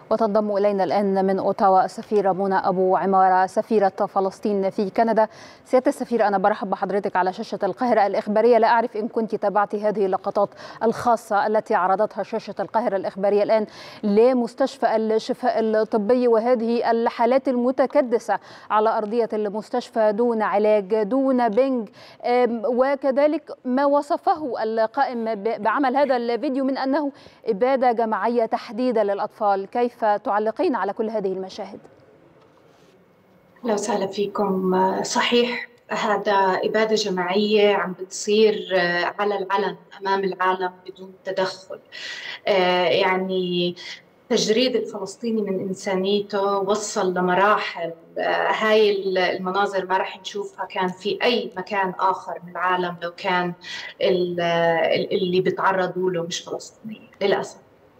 وتنضم إلينا الآن من أوتاوا السفيرة منى أبو عمارة سفيرة فلسطين في كندا. سيادة السفيرة، أنا برحب بحضرتك على شاشة القاهرة الإخبارية. لا أعرف إن كنت تابعت هذه اللقطات الخاصة التي عرضتها شاشة القاهرة الإخبارية الآن لمستشفى الشفاء الطبي وهذه الحالات المتكدسة على أرضية المستشفى دون علاج دون بنج، وكذلك ما وصفه القائم بعمل هذا الفيديو من أنه إبادة جماعية تحديدا للأطفال. كيف تعلقين على كل هذه المشاهد؟ أهلا وسهلا فيكم. صحيح، هذا إبادة جماعية عم بتصير على العلن أمام العالم بدون تدخل. يعني تجريد الفلسطيني من إنسانيته وصل لمراحل هاي المناظر ما رح نشوفها كان في أي مكان آخر من العالم لو كان اللي بيتعرضوا له مش فلسطينيين للأسف.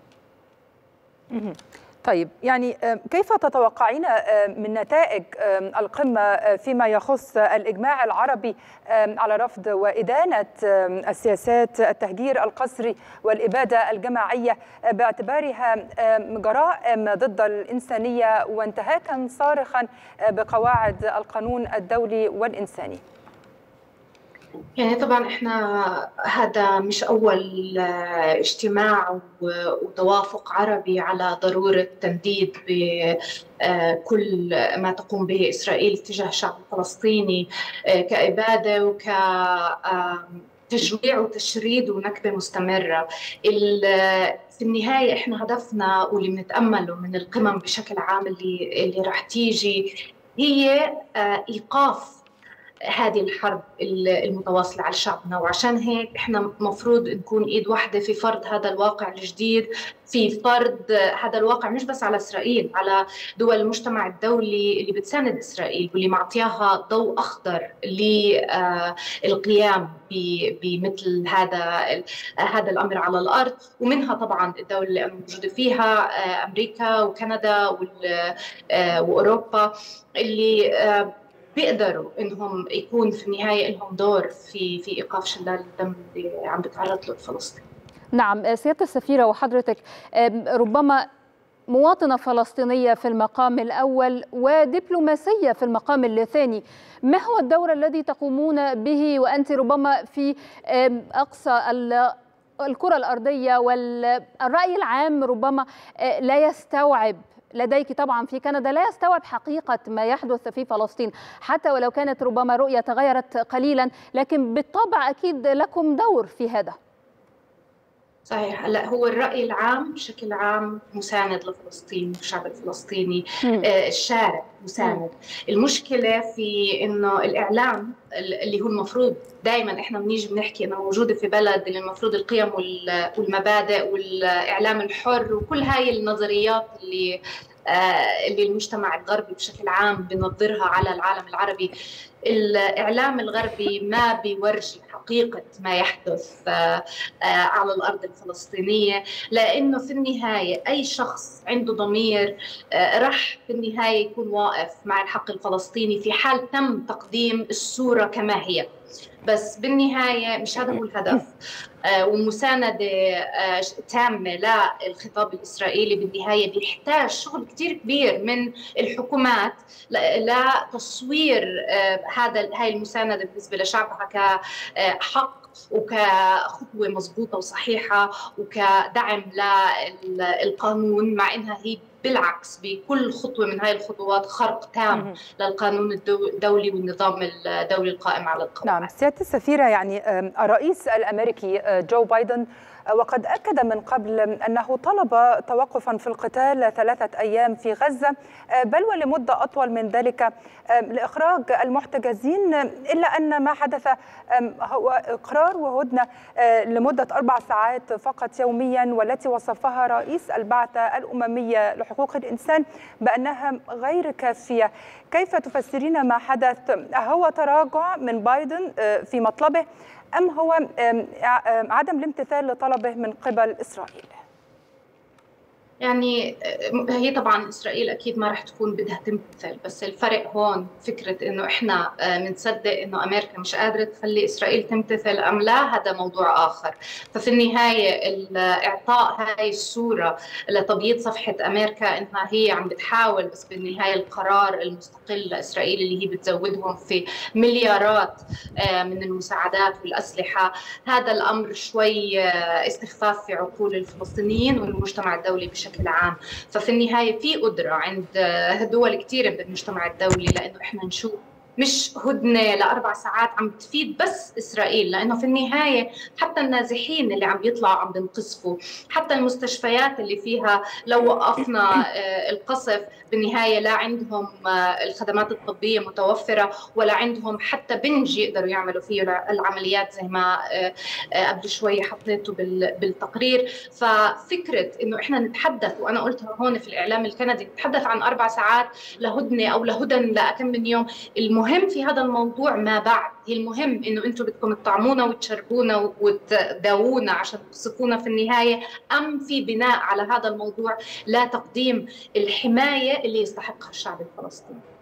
طيب، يعني كيف تتوقعين من نتائج القمة فيما يخص الإجماع العربي على رفض وإدانة السياسات التهجير القسري والإبادة الجماعية باعتبارها جرائم ضد الإنسانية وانتهاكا صارخا بقواعد القانون الدولي والإنساني؟ يعني طبعا احنا هذا مش اول اجتماع وتوافق عربي على ضرورة تنديد بكل ما تقوم به اسرائيل تجاه الشعب الفلسطيني كإبادة تجويع وتشريد ونكبة مستمرة. في النهاية احنا هدفنا واللي بنتأمله من القمم بشكل عام اللي راح تيجي هي ايقاف هذه الحرب المتواصلة على شعبنا، وعشان هيك احنا مفروض نكون ايد واحدة في فرض هذا الواقع الجديد، في فرض هذا الواقع مش بس على اسرائيل، على دول المجتمع الدولي اللي بتساند اسرائيل واللي معطياها ضوء اخضر للقيام بمثل هذا الامر على الارض، ومنها طبعا الدول اللي انا موجودة فيها امريكا وكندا واوروبا اللي بيقدروا انهم يكون في النهايه لهم دور في ايقاف شلال الدم اللي عم بتعرض له فلسطين. نعم سيادة السفيرة، وحضرتك ربما مواطنة فلسطينية في المقام الأول ودبلوماسية في المقام الثاني، ما هو الدور الذي تقومون به وأنت ربما في أقصى الكرة الأرضية والرأي العام ربما لا يستوعب لديك طبعا في كندا، لا يستوعب حقيقة ما يحدث في فلسطين، حتى ولو كانت ربما رؤية تغيرت قليلا، لكن بالطبع أكيد لكم دور في هذا. صحيح. هلا هو الرأي العام بشكل عام مساند لفلسطين والشعب الفلسطيني، الشارع مساند. المشكلة في إنه الإعلام اللي هو المفروض دائما إحنا بنيجي بنحكي أنا موجودة في بلد اللي المفروض القيم والمبادئ والإعلام الحر وكل هاي النظريات اللي المجتمع الغربي بشكل عام بنظرها على العالم العربي. الإعلام الغربي ما بيورجي حقيقة ما يحدث على الأرض الفلسطينية، لأنه في النهاية أي شخص عنده ضمير رح في النهاية يكون واقف مع الحق الفلسطيني في حال تم تقديم الصورة كما هي. بس بالنهاية مش هذا هو الهدف، ومساندة تامة للخطاب الإسرائيلي بالنهاية بيحتاج شغل كتير كبير من الحكومات لتصوير هاي المساندة بالنسبة لشعبها كحق وكخطوة مضبوطة وصحيحة وكدعم للقانون، مع إنها هي بالعكس بكل خطوة من هاي الخطوات خرق تام للقانون الدولي والنظام الدولي القائم على القواعد. نعم سيادة السفيرة، يعني الرئيس الأمريكي جو بايدن وقد أكد من قبل أنه طلب توقفا في القتال 3 أيام في غزة، بل ولمدة أطول من ذلك لإخراج المحتجزين، إلا أن ما حدث هو إقرار وهدنة لمدة 4 ساعات فقط يوميا، والتي وصفها رئيس البعثة الأممية لحقوق الإنسان بأنها غير كافية. كيف تفسرين ما حدث؟ هو تراجع من بايدن في مطلبه أم هو عدم الامتثال لطلبه من قبل إسرائيل؟ يعني هي طبعا إسرائيل أكيد ما رح تكون بدها تمتثل، بس الفرق هون فكرة إنه إحنا بنصدق إنه أمريكا مش قادرة تخلي إسرائيل تمتثل أم لا، هذا موضوع آخر. ففي النهاية إعطاء هاي الصورة لتبييض صفحة أمريكا إنها هي عم بتحاول، بس بالنهاية القرار المستقل لإسرائيل اللي هي بتزودهم في مليارات من المساعدات والأسلحة، هذا الأمر شوي استخفاف في عقول الفلسطينيين والمجتمع الدولي بشكل عام. ففي النهاية في قدرة عند دول كثيرة بالمجتمع الدولي لأنه إحنا نشوف مش هدنة ل4 ساعات عم تفيد بس إسرائيل، لأنه في النهاية حتى النازحين اللي عم بيطلعوا عم بنقصفوا، حتى المستشفيات اللي فيها لو وقفنا القصف بالنهاية لا عندهم الخدمات الطبية متوفرة، ولا عندهم حتى بنج يقدروا يعملوا فيه العمليات زي ما قبل شوي حطيته بالتقرير. ففكرة إنه إحنا نتحدث، وأنا قلتها هون في الإعلام الكندي، نتحدث عن 4 ساعات لهدنة أو لهدن لأكم من يوم، المهم في هذا الموضوع ما بعد. هي المهم إنه أنتم بدكم تطعمونا وتشربونا وتداوونا عشان تقصفونا في النهاية، أم في بناء على هذا الموضوع لا تقديم الحماية اللي يستحقها الشعب الفلسطيني.